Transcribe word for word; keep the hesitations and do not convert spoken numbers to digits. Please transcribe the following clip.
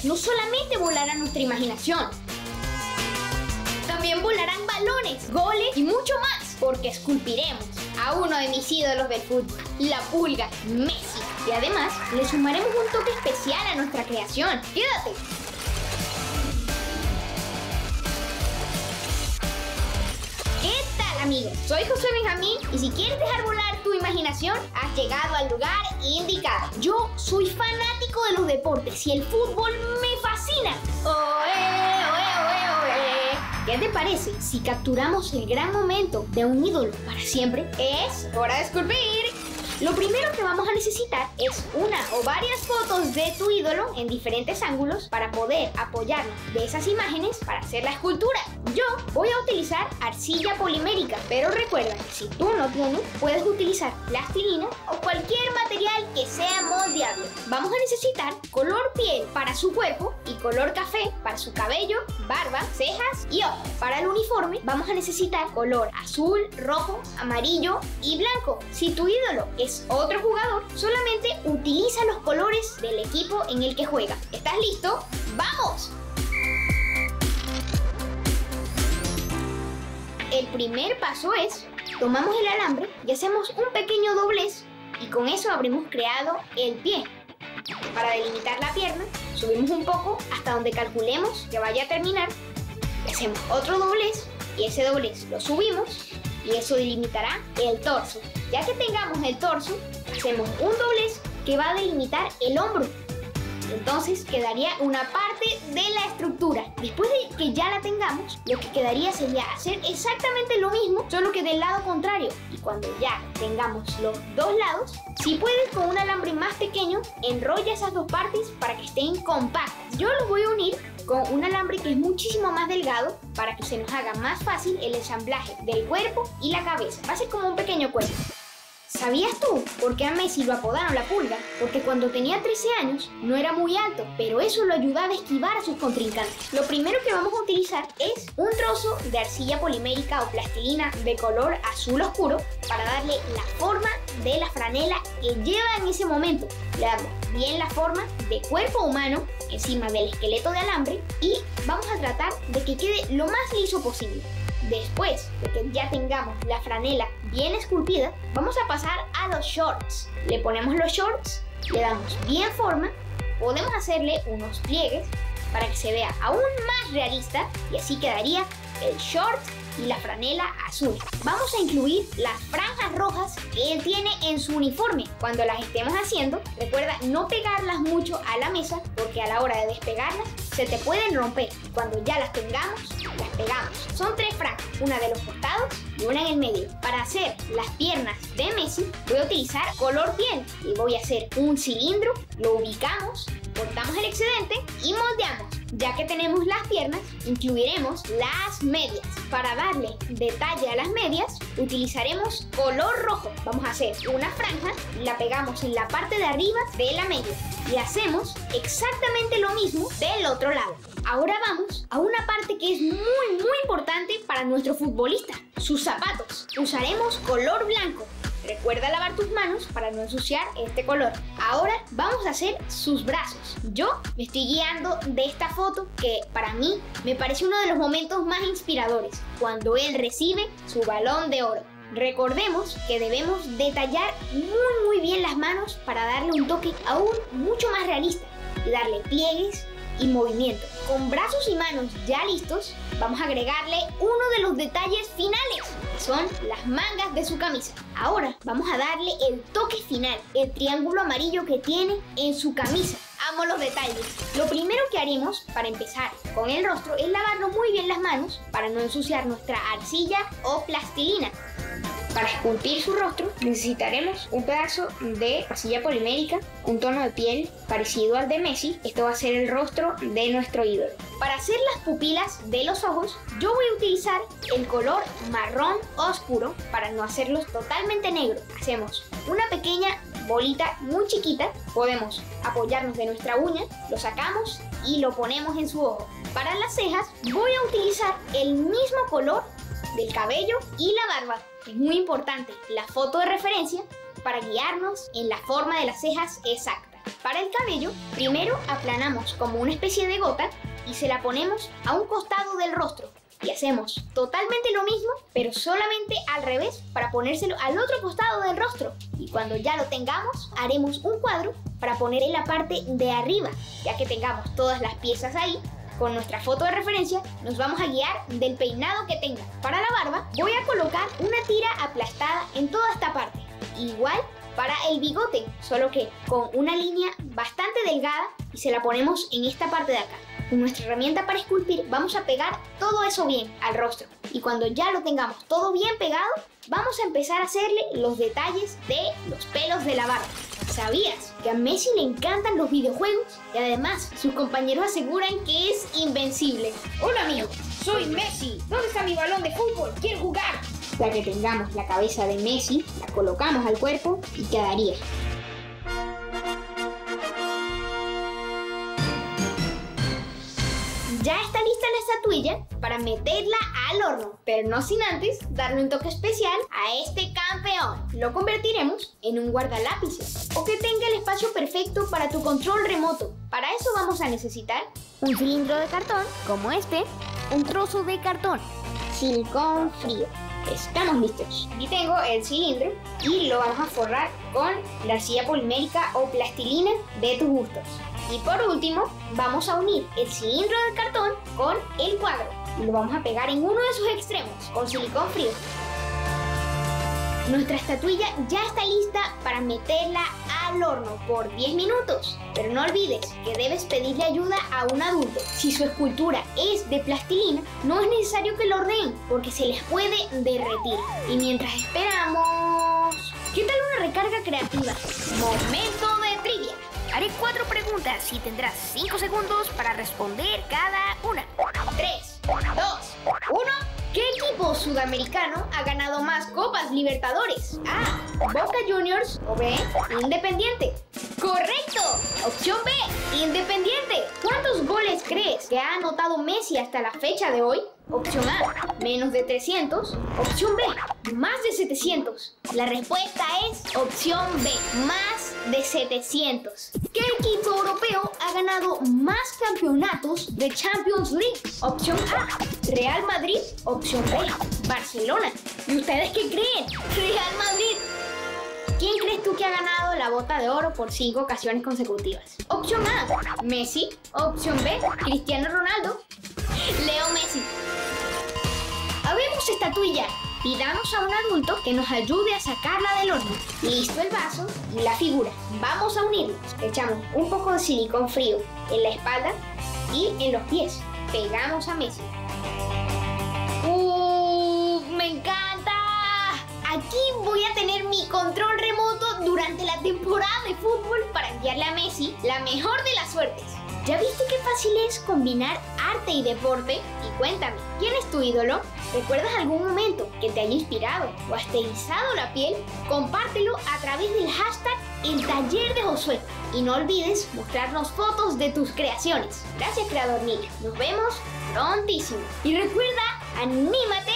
no solamente volará nuestra imaginación, también volarán balones, goles y mucho más, porque esculpiremos a uno de mis ídolos del fútbol, la Pulga, Messi. Y además, le sumaremos un toque especial a nuestra creación. ¡Quédate! ¿Qué tal, amigos? Soy Josué Benjamín y si quieres dejar volar tu imaginación, has llegado al lugar indicado. Yo soy fanático de los deportes y el fútbol me fascina. ¡Oe, oe, oe, oe! ¿Qué te parece si capturamos el gran momento de un ídolo para siempre? Es hora de esculpir. Lo primero que vamos a necesitar es una o varias fotos de tu ídolo en diferentes ángulos para poder apoyarnos de esas imágenes para hacer la escultura. Yo voy a utilizar arcilla polimérica, pero recuerda que si tú no tienes, puedes utilizar plastilina o cualquier material que sea moldeable. Vamos a necesitar color piel para su cuerpo y color café para su cabello, barba, cejas y ojos. Para el uniforme vamos a necesitar color azul, rojo, amarillo y blanco. Si tu ídolo es otro jugador, solamente utiliza los colores del equipo en el que juega. ¿Estás listo? ¡Vamos! El primer paso es, tomamos el alambre y hacemos un pequeño doblez y con eso habremos creado el pie. Para delimitar la pierna, subimos un poco hasta donde calculemos que vaya a terminar. Hacemos otro doblez y ese doblez lo subimos y eso delimitará el torso. Ya que tengamos el torso, hacemos un doblez que va a delimitar el hombro. Entonces quedaría una parte de la estructura. Después de que ya la tengamos, lo que quedaría sería hacer exactamente lo mismo, solo que del lado contrario. Y cuando ya tengamos los dos lados, si puedes con un alambre más pequeño, enrolla esas dos partes para que estén compactas. Yo los voy a unir con un alambre que es muchísimo más delgado para que se nos haga más fácil el ensamblaje del cuerpo y la cabeza. Va a ser como un pequeño cuerpo. ¿Sabías tú por qué a Messi lo apodaron la Pulga? Porque cuando tenía trece años no era muy alto, pero eso lo ayudaba a esquivar a sus contrincantes. Lo primero que vamos a utilizar es un trozo de arcilla polimérica o plastilina de color azul oscuro para darle la forma de la franela que lleva en ese momento. Le damos bien la forma de cuerpo humano encima del esqueleto de alambre y vamos a tratar de que quede lo más liso posible. Después de que ya tengamos la franela bien esculpida, vamos a pasar a los shorts. Le ponemos los shorts, le damos bien forma, podemos hacerle unos pliegues para que se vea aún más realista y así quedaría el short y la franela azul. Vamos a incluir las franjas rojas que él tiene en su uniforme. Cuando las estemos haciendo, recuerda no pegarlas mucho a la mesa porque a la hora de despegarlas se te pueden romper. Cuando ya las tengamos, las pegamos. Son tres franjas, una de los costados y una en el medio. Para hacer las piernas de Messi voy a utilizar color piel y voy a hacer un cilindro, lo ubicamos, cortamos el excedente y moldeamos. Ya que tenemos las piernas, incluiremos las medias. Para darle detalle a las medias, utilizaremos color rojo. Vamos a hacer una franja y la pegamos en la parte de arriba de la media. Y hacemos exactamente lo mismo del otro lado. Ahora vamos a una parte que es muy muy importante para nuestro futbolista, sus zapatos. Usaremos color blanco. Recuerda lavar tus manos para no ensuciar este color. Ahora vamos a hacer sus brazos. Yo me estoy guiando de esta foto que para mí me parece uno de los momentos más inspiradores, cuando él recibe su balón de oro. Recordemos que debemos detallar muy muy bien las manos para darle un toque aún mucho más realista y darle pliegues y movimiento. Con brazos y manos ya listos, vamos a agregarle uno de los detalles finales, que son las mangas de su camisa. Ahora vamos a darle el toque final, el triángulo amarillo que tiene en su camisa. Amo los detalles. Lo primero que haremos para empezar con el rostro es lavarnos muy bien las manos para no ensuciar nuestra arcilla o plastilina. Para esculpir su rostro necesitaremos un pedazo de arcilla polimérica, un tono de piel parecido al de Messi. Esto va a ser el rostro de nuestro ídolo. Para hacer las pupilas de los ojos, yo voy a utilizar el color marrón oscuro para no hacerlos totalmente negros. Hacemos una pequeña bolita muy chiquita, podemos apoyarnos de nuestra uña, lo sacamos y lo ponemos en su ojo. Para las cejas voy a utilizar el mismo color del cabello y la barba. Es muy importante la foto de referencia para guiarnos en la forma de las cejas exacta. Para el cabello, primero aplanamos como una especie de gota y se la ponemos a un costado del rostro. Y hacemos totalmente lo mismo, pero solamente al revés para ponérselo al otro costado del rostro. Y cuando ya lo tengamos, haremos un cuadro para poner en la parte de arriba. Ya que tengamos todas las piezas ahí, con nuestra foto de referencia, nos vamos a guiar del peinado que tenga. Para la barba, voy a colocar una tira aplastada en toda esta parte. Igual para el bigote, solo que con una línea bastante delgada y se la ponemos en esta parte de acá. Con nuestra herramienta para esculpir vamos a pegar todo eso bien al rostro. Y cuando ya lo tengamos todo bien pegado, vamos a empezar a hacerle los detalles de los pelos de la barba. ¿Sabías que a Messi le encantan los videojuegos? Y además, sus compañeros aseguran que es invencible. Hola amigos, soy Messi. ¿Dónde está mi balón de fútbol? ¡Quiero jugar! Ya que tengamos la cabeza de Messi, la colocamos al cuerpo y quedaría. Ya está lista la estatuilla para meterla al horno, pero no sin antes darle un toque especial a este campeón. Lo convertiremos en un guardalápices o que tenga el espacio perfecto para tu control remoto. Para eso vamos a necesitar un cilindro de cartón como este, un trozo de cartón, silicón frío. Estamos listos. Aquí tengo el cilindro y lo vamos a forrar con la arcilla polimérica o plastilina de tus gustos. Y por último, vamos a unir el cilindro de cartón con el cuadro y lo vamos a pegar en uno de sus extremos con silicón frío. Nuestra estatuilla ya está lista para meterla al horno por diez minutos. Pero no olvides que debes pedirle ayuda a un adulto. Si su escultura es de plastilina, no es necesario que lo ordenen porque se les puede derretir. Y mientras esperamos... ¿Qué tal una recarga creativa? Momento de trivia. Haré cuatro preguntas y tendrás cinco segundos para responder cada una. tres, dos, uno. ¿Qué equipo sudamericano ha ganado más Copas Libertadores? A. Boca Juniors o B. Independiente. ¡Correcto! Opción B. Independiente. ¿Cuántos goles crees que ha anotado Messi hasta la fecha de hoy? Opción A, menos de trescientos. Opción B, más de setecientos. La respuesta es opción B, más de setecientos. ¿Qué equipo europeo ha ganado más campeonatos de Champions League? Opción A, Real Madrid. Opción B, Barcelona. ¿Y ustedes qué creen? Real Madrid. ¿Quién crees tú que ha ganado la Bota de Oro por cinco ocasiones consecutivas? Opción A, Messi. Opción B, Cristiano Ronaldo. Leo Messi. Habemos estatuilla. Pidamos a un adulto que nos ayude a sacarla del horno. Listo el vaso y la figura. Vamos a unirlos. Echamos un poco de silicón frío en la espalda y en los pies. Pegamos a Messi. ¡Uh! ¡Me encanta! Aquí voy a tener mi control remoto durante la temporada de fútbol para enviarle a Messi la mejor de las suertes. ¿Ya viste qué fácil es combinar arte y deporte? Y cuéntame, ¿quién es tu ídolo? ¿Recuerdas algún momento que te haya inspirado o hasta erizado la piel? Compártelo a través del hashtag El Taller de Josué. Y no olvides mostrarnos fotos de tus creaciones. Gracias, creador Nick. Nos vemos prontísimo. Y recuerda, anímate